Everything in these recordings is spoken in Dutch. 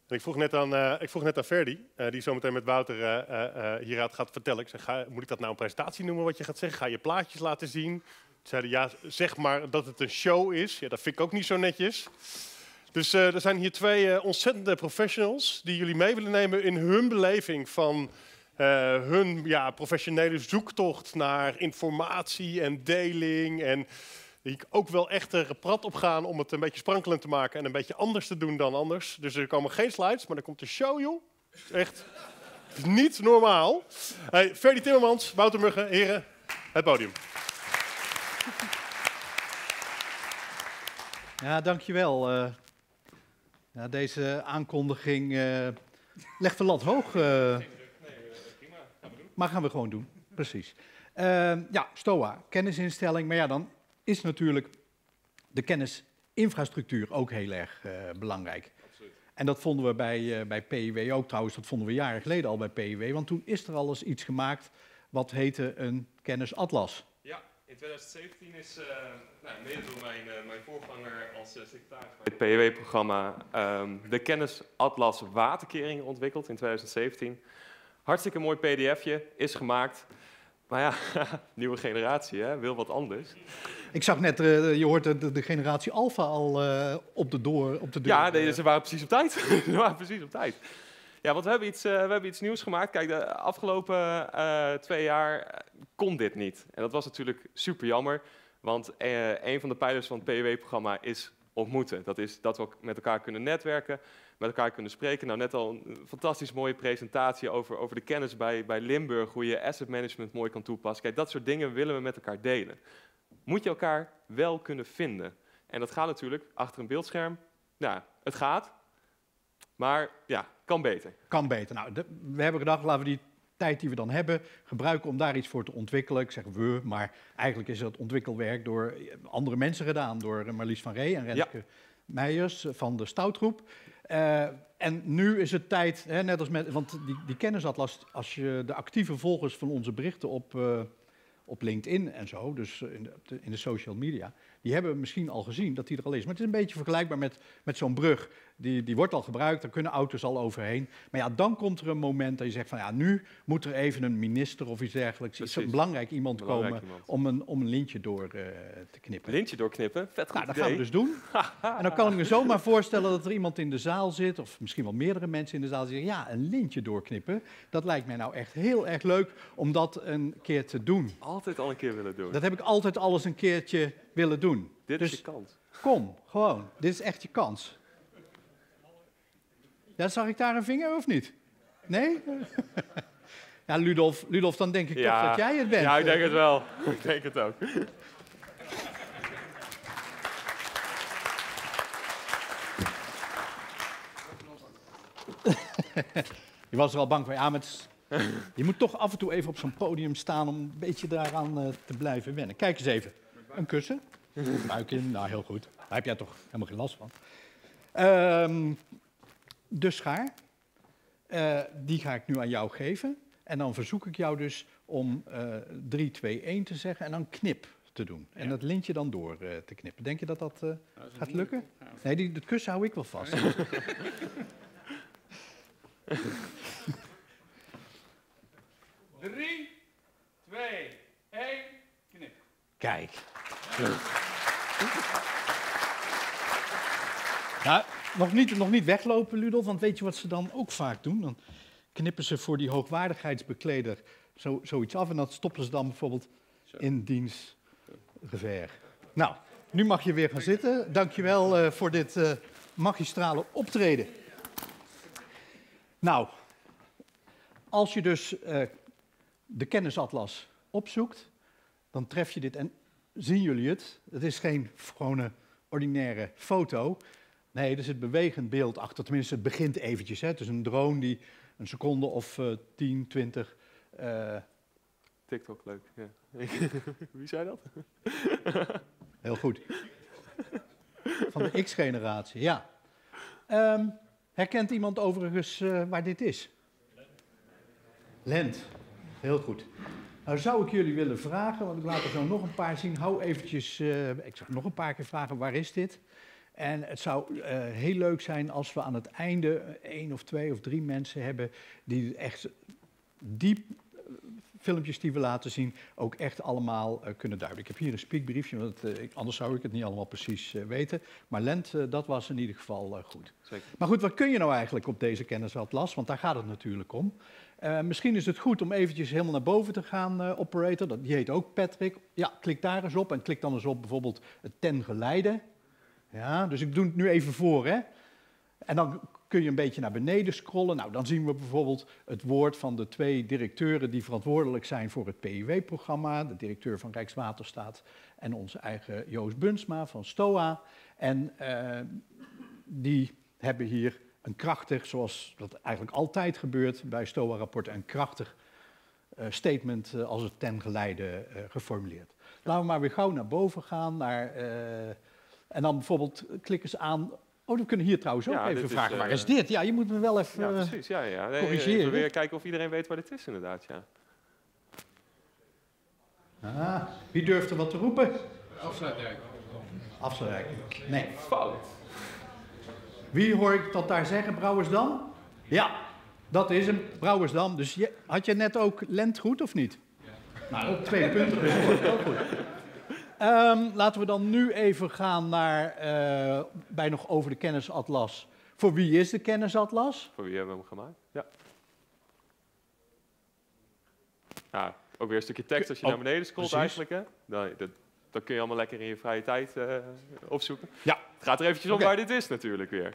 En ik vroeg net aan Ferdy, die zometeen met Wouter hieruit gaat vertellen. Ik zeg, moet ik dat nou een presentatie noemen wat je gaat zeggen? Ga je plaatjes laten zien? Ze zeiden, ja, zeg maar dat het een show is. Ja, dat vind ik ook niet zo netjes. Dus er zijn hier twee ontzettende professionals die jullie mee willen nemen in hun beleving van hun professionele zoektocht naar informatie en deling. En die ook wel echt er prat op gaan om het een beetje sprankelend te maken en een beetje anders te doen dan anders. Dus er komen geen slides, maar er komt een show, joh. Echt niet normaal. Hey, Ferdy Timmermans, Wouter Mugge, heren, het podium. Ja, dankjewel. Deze aankondiging legt de lat hoog. Maar gaan we gewoon doen, precies. STOA, kennisinstelling, maar ja, dan is natuurlijk de kennisinfrastructuur ook heel erg belangrijk. Absoluut. En dat vonden we bij PIW ook trouwens, dat vonden we jaren geleden al bij PIW, want toen is er al eens iets gemaakt wat heette een kennisatlas. Ja, in 2017 is mede door mijn voorganger als secretaris bij het PIW-programma de kennisatlas waterkeringen ontwikkeld in 2017. Hartstikke mooi pdfje, is gemaakt. Maar ja, nieuwe generatie, hè, wil wat anders. Ik zag net, je hoort de generatie Alpha al op de deur. Ja, nee, ze waren precies op tijd. Ze waren precies op tijd. Ja, want we hebben iets nieuws gemaakt. Kijk, de afgelopen 2 jaar kon dit niet. En dat was natuurlijk super jammer. Want een van de pijlers van het PIW-programma is ontmoeten. Dat is dat we met elkaar kunnen netwerken, met elkaar kunnen spreken. Nou, net al een fantastisch mooie presentatie over de kennis bij Limburg, hoe je asset management mooi kan toepassen. Kijk, dat soort dingen willen we met elkaar delen. Moet je elkaar wel kunnen vinden. En dat gaat natuurlijk achter een beeldscherm. Nou, het gaat, maar ja, kan beter. Kan beter. Nou, we hebben gedacht, laten we die tijd die we dan hebben gebruiken om daar iets voor te ontwikkelen. Ik zeg we, maar eigenlijk is dat ontwikkelwerk door andere mensen gedaan. Door Marlies van Ree en Renske Meijers van de Stoutgroep. En nu is het tijd, net als met, want die kennisatlas, als je de actieve volgers van onze berichten op LinkedIn en zo, dus in de social media, die hebben misschien al gezien dat die er al is. Maar het is een beetje vergelijkbaar met zo'n brug. Die wordt al gebruikt, daar kunnen auto's al overheen. Maar ja, dan komt er een moment dat je zegt van ja, nu moet er even een minister of iets dergelijks, iets belangrijk iemand komen om een lintje door te knippen. Lintje doorknippen? Vet goed Nou, dat idee. gaan we dus doen. En dan kan ik me zomaar voorstellen dat er iemand in de zaal zit, of misschien wel meerdere mensen in de zaal, die zeggen ja, een lintje doorknippen. Dat lijkt mij nou echt heel erg leuk om dat een keer te doen. Altijd al een keer willen doen. Dat heb ik altijd al eens een keertje willen doen. Dit dus is je kans. Kom, gewoon. Dit is echt je kans. Ja, zag ik daar een vinger of niet? Nee? Ja, Ludolf, dan denk ik toch dat jij het bent. Ja, ik denk het wel. Ik denk het ook. Je was er al bang voor. Ja, je moet toch af en toe even op zo'n podium staan om een beetje daaraan te blijven wennen. Kijk eens even. Een kussen. Buik in. Nou, heel goed. Daar heb jij toch helemaal geen last van. De schaar. Die ga ik nu aan jou geven. En dan verzoek ik jou dus om 3, 2, 1 te zeggen en dan knip te doen. En dat lintje dan door te knippen. Denk je dat dat gaat lukken? Nee, het kussen hou ik wel vast. 3, 2, 1, knip. Kijk. Nou, nog niet weglopen, Ludolf, want weet je wat ze dan ook vaak doen? Dan knippen ze voor die hoogwaardigheidsbekleder zoiets af en dat stoppen ze dan bijvoorbeeld in diens revers. Nou, nu mag je weer gaan zitten. Dankjewel voor dit magistrale optreden. Nou, als je dus de kennisatlas opzoekt, dan tref je dit en zien jullie het. Het is geen gewone ordinaire foto. Nee, er zit bewegend beeld achter. Tenminste, het begint eventjes. Hè. Het is een drone die een seconde of 10, 20... TikTok, leuk. Ja. Wie zei dat? Heel goed. Van de X-generatie, ja. Herkent iemand overigens waar dit is? Lent. Heel goed. Nou zou ik jullie willen vragen, want ik laat er zo nog een paar zien. Hou eventjes, ik zal nog een paar keer vragen, waar is dit? En het zou heel leuk zijn als we aan het einde 1 of 2 of 3 mensen hebben die echt die filmpjes die we laten zien ook echt allemaal kunnen duiden. Ik heb hier een speakbriefje, want anders zou ik het niet allemaal precies weten. Maar Lent, dat was in ieder geval goed. Zeker. Maar goed, wat kun je nou eigenlijk op deze kennisatlas? Want daar gaat het natuurlijk om. Misschien is het goed om eventjes helemaal naar boven te gaan, operator. Die heet ook Patrick. Ja, klik daar eens op en klik dan eens op bijvoorbeeld het ten geleide. Ja, dus ik doe het nu even voor, hè. En dan kun je een beetje naar beneden scrollen. Nou, dan zien we bijvoorbeeld het woord van de 2 directeuren die verantwoordelijk zijn voor het PIW-programma. De directeur van Rijkswaterstaat en onze eigen Joost Bunsma van STOA. En die hebben hier een krachtig, zoals dat eigenlijk altijd gebeurt bij STOA-rapporten, een krachtig statement als het ten geleide geformuleerd. Laten we maar weer gauw naar boven gaan. En dan bijvoorbeeld klikken ze aan. Oh, we kunnen hier trouwens ook Ja, even dit vragen. is, waar is dit? Ja, je moet me wel even Ja, precies. Ja. Nee, corrigeren. even weer kijken of iedereen weet waar dit is inderdaad, ja. Wie durft er wat te roepen? Afsluitwerk. Afsluitwerk. Nee. Fout. Wie hoor ik dat daar zeggen? Brouwersdam? Ja, dat is hem. Brouwersdam. Dus had je net ook Lent goed of niet? Ja. Nou, ook 2 punten gescoord. Heel goed. Laten we dan nu even gaan naar, bij nog over de kennisatlas. Voor wie is de kennisatlas? Voor wie hebben we hem gemaakt? Ja. Ja, ook weer een stukje tekst als je naar beneden scrolt precies. eigenlijk. Hè? Dan kun je allemaal lekker in je vrije tijd opzoeken. Ja. Het gaat er eventjes om Oké. waar dit is natuurlijk weer.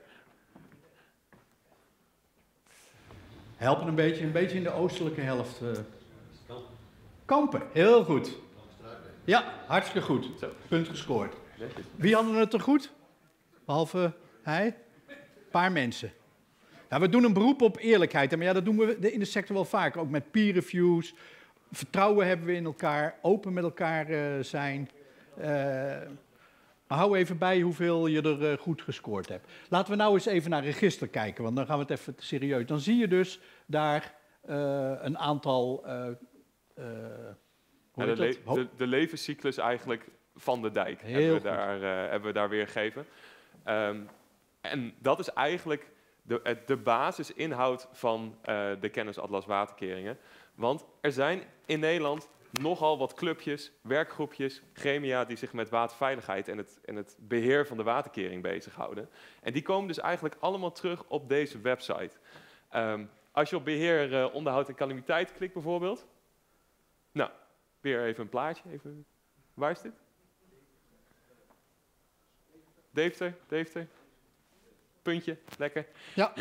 Helpen een beetje in de oostelijke helft. Kampen, heel goed. Ja, hartstikke goed. Zo. Punt gescoord. Netjes. Wie hadden het er goed? Behalve hij? Een paar mensen. Nou, we doen een beroep op eerlijkheid. Maar ja, dat doen we in de sector wel vaker. Ook met peer reviews. Vertrouwen hebben we in elkaar. Open met elkaar zijn. Maar hou even bij hoeveel je er goed gescoord hebt. Laten we nou eens even naar register kijken. Want dan gaan we het even serieus. Dan zie je dus daar een aantal... hoe heet dat? De levenscyclus eigenlijk van de dijk Heel hebben we daar weergegeven. En dat is eigenlijk de basisinhoud van de kennisatlas waterkeringen. Want er zijn in Nederland nogal wat clubjes, werkgroepjes, gremia die zich met waterveiligheid en het beheer van de waterkering bezighouden. En die komen dus eigenlijk allemaal terug op deze website. Als je op beheer, onderhoud en calamiteit klikt bijvoorbeeld. Nou, weer even een plaatje. Even. Waar is dit? Deventer. Puntje, lekker. Ja.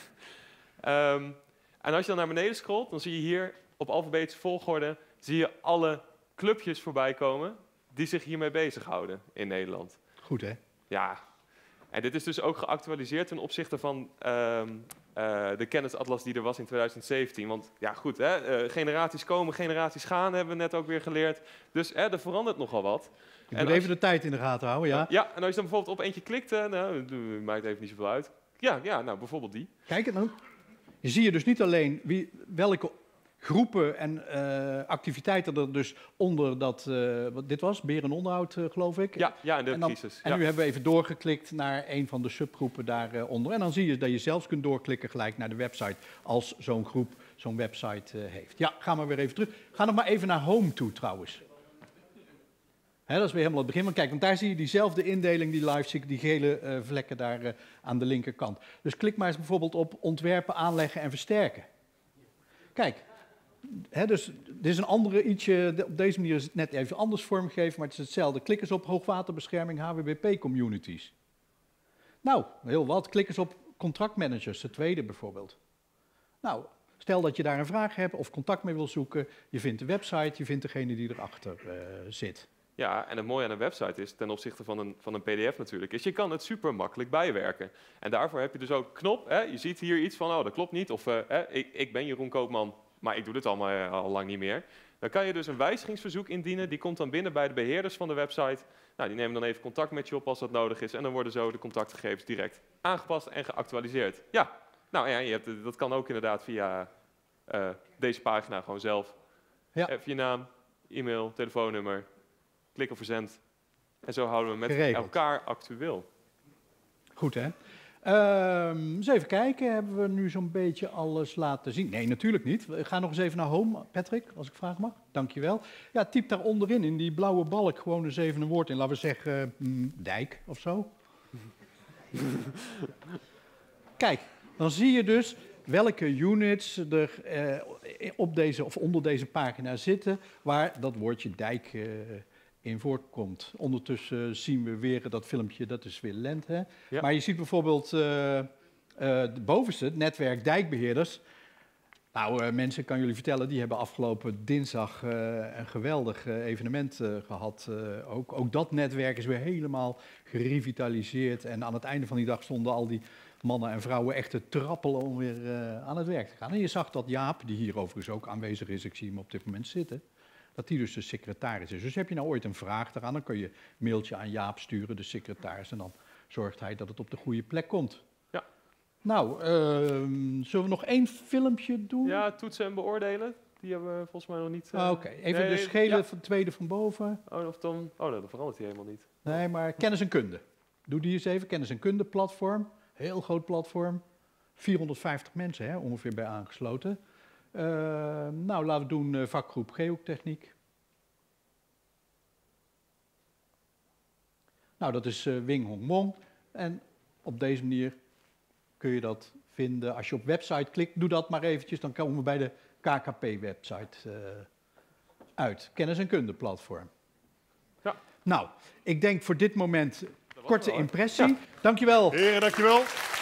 En als je dan naar beneden scrolt, dan zie je hier op alfabetische volgorde zie je alle clubjes voorbij komen die zich hiermee bezighouden in Nederland. Goed, hè? Ja, en dit is dus ook geactualiseerd ten opzichte van de kennisatlas die er was in 2017. Want ja, goed, hè, generaties komen, generaties gaan, hebben we net ook weer geleerd. Dus er verandert nogal wat. Ik moet even de tijd in de gaten houden, ja. Ja, en als je dan bijvoorbeeld op eentje klikt, maakt even niet zoveel uit. Ja, nou, bijvoorbeeld die. Kijk, dan zie je dus niet alleen welke groepen en activiteiten er dus onder dat, wat dit was, beheer en onderhoud, geloof ik. Ja, en de crisis. En nu hebben we even doorgeklikt naar een van de subgroepen daaronder. En dan zie je dat je zelfs kunt doorklikken gelijk naar de website als zo'n groep zo'n website heeft. Ja, gaan we weer even terug. Ga nog maar even naar Home toe trouwens. Dat is weer helemaal het begin. Want kijk, want daar zie je diezelfde indeling, die live die gele vlekken daar aan de linkerkant. Dus klik maar eens bijvoorbeeld op ontwerpen, aanleggen en versterken. Kijk, dus dit is een andere ietsje, op deze manier is het net even anders vormgegeven, maar het is hetzelfde. Klik eens op hoogwaterbescherming, HWBP communities. Nou, heel wat. Klik eens op contractmanagers, de tweede bijvoorbeeld. Nou, stel dat je daar een vraag hebt of contact mee wil zoeken, je vindt de website, je vindt degene die erachter zit. Ja, en het mooie aan een website is, ten opzichte van een pdf natuurlijk, is je kan het super makkelijk bijwerken. En daarvoor heb je dus ook een knop. Je ziet hier iets van, oh, dat klopt niet. Of ik ben Jeroen Koopman, maar ik doe dit allemaal al lang niet meer. Dan kan je dus een wijzigingsverzoek indienen. Die komt dan binnen bij de beheerders van de website. Nou, die nemen dan even contact met je op als dat nodig is. En dan worden zo de contactgegevens direct aangepast en geactualiseerd. Ja, nou ja, dat kan ook inderdaad via deze pagina gewoon zelf. Ja. Even je naam, e-mail, telefoonnummer. Klik op verzend. En zo houden we met Geregeld. elkaar actueel. Goed, hè? Eens even kijken, hebben we nu zo'n beetje alles laten zien? Nee, natuurlijk niet. We gaan nog eens even naar home, Patrick, als ik vragen mag. Dankjewel. Ja, typ daar onderin, in die blauwe balk, gewoon eens even een woord in. Laten we zeggen, dijk of zo. Kijk, dan zie je dus welke units er op deze of onder deze pagina zitten, waar dat woordje dijk in voorkomt. Ondertussen zien we weer dat filmpje, dat is weer Lent. Hè? Ja. Maar je ziet bijvoorbeeld de bovenste, het netwerk dijkbeheerders. Nou, mensen, kan jullie vertellen, die hebben afgelopen dinsdag een geweldig evenement gehad. Ook dat netwerk is weer helemaal gerevitaliseerd. En aan het einde van die dag stonden al die mannen en vrouwen echt te trappelen om weer aan het werk te gaan. En je zag dat Jaap, die hier overigens ook aanwezig is, ik zie hem op dit moment zitten, dat die dus de secretaris is. Dus heb je nou ooit een vraag daaraan, dan kun je een mailtje aan Jaap sturen, de secretaris, en dan zorgt hij dat het op de goede plek komt. Ja. Nou, zullen we nog 1 filmpje doen? Ja, toetsen en beoordelen. Die hebben we volgens mij nog niet... Oké, even de schele van tweede van boven. Oh, of dan... Oh, dat verandert hij helemaal niet. Nee, maar kennis en kunde. Doe die eens even, kennis en kunde platform. Heel groot platform. 450 mensen hè, ongeveer bij aangesloten. Nou, laten we doen vakgroep geotechniek. Nou, dat is Wing Hong Mong. En op deze manier kun je dat vinden. Als je op website klikt, doe dat maar eventjes. Dan komen we bij de KKP-website uit. Kennis en kunde platform. Ja. Nou, ik denk voor dit moment korte wel, impressie. Ja. Dankjewel. Heren, dankjewel.